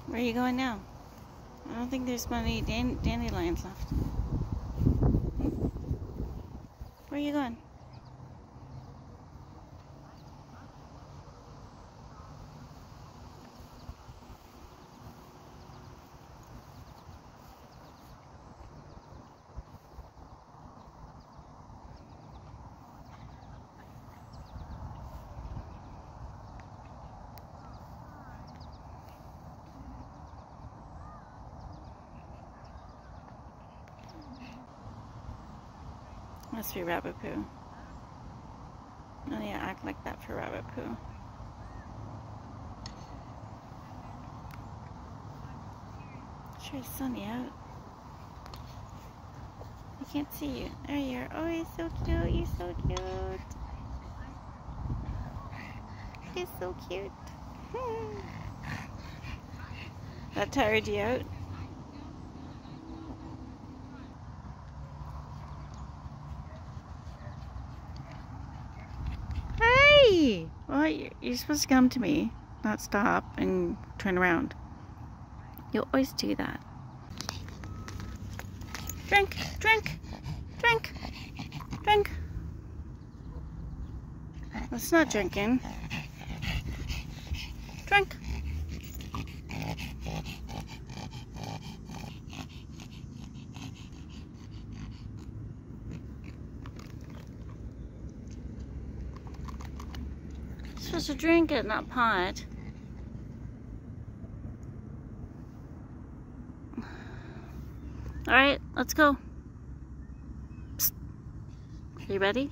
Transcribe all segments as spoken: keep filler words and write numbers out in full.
Where are you going now? I don't think there's many dan dandelions left. Where are you going? Must be rabbit poo. Oh yeah, act like that for rabbit poo. Sure, sunny out. I can't see you. There you are. Oh, he's so cute. He's so cute. He's so cute. That tired you out? Hey! Well, you're supposed to come to me, not stop and turn around. You always do that. Drink, drink, drink, drink. That's not drinking. Drink. You're supposed to drink it, not paw it. Alright, let's go. Psst. Are you ready?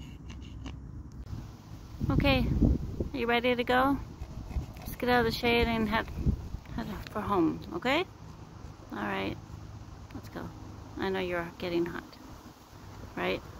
Okay, are you ready to go? Let's get out of the shade and head, head for home, okay? Alright, let's go. I know you're getting hot, right?